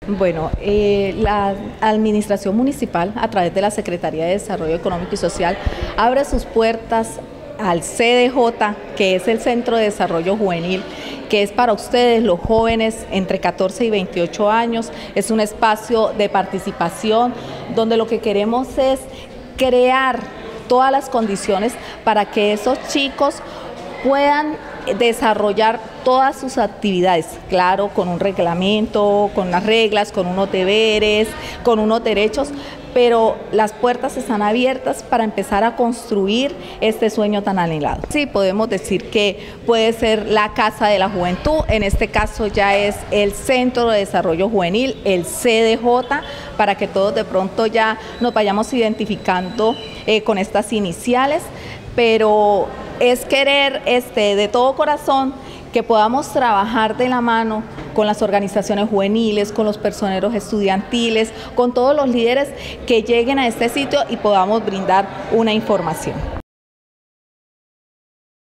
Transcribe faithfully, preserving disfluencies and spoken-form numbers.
Bueno, eh, la Administración Municipal, a través de la Secretaría de Desarrollo Económico y Social, abre sus puertas al C D J, que es el Centro de Desarrollo Juvenil, que es para ustedes, los jóvenes entre catorce y veintiocho años. Es un espacio de participación donde lo que queremos es crear todas las condiciones para que esos chicos puedan desarrollar todas sus actividades, claro, con un reglamento, con unas reglas, con unos deberes, con unos derechos, pero las puertas están abiertas para empezar a construir este sueño tan anhelado. Sí, podemos decir que puede ser la Casa de la Juventud, en este caso ya es el Centro de Desarrollo Juvenil, el C D J, para que todos de pronto ya nos vayamos identificando eh, con estas iniciales, pero es querer este, de todo corazón que podamos trabajar de la mano con las organizaciones juveniles, con los personeros estudiantiles, con todos los líderes que lleguen a este sitio y podamos brindar una información.